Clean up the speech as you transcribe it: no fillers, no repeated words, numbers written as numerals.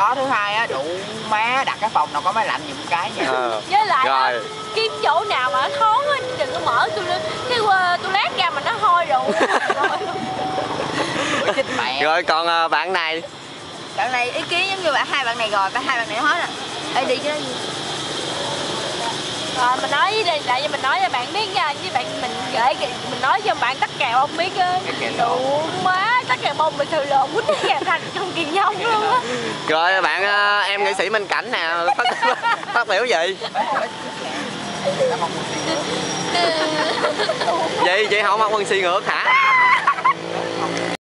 Có thứ hai á, rủ má đặt cái phòng nào có máy lạnh giùm cái nha. Với lại Rồi. đó, kiếm chỗ nào mà nó thoáng á, đừng có mở cái toilet ra mà nó hôi rượu. Chết mẹ. Rồi còn bạn này. Bạn này ý kiến giống như hai bạn này rồi, hai bạn này nói nè. Ê đi chứ đó gì. Rồi mình nói với lại mình nói cho bạn biết nha, với bạn mình mình nói cho bạn tắc kèo ông biết á. Đủ má tắc kèo bông bình thường lộn quýnh kèo thành trong kiền nhông luôn á. Rồi bạn em nghệ sĩ Minh Cảnh nè, phát biểu gì? Gì chị không mặc quần xì ngược hả?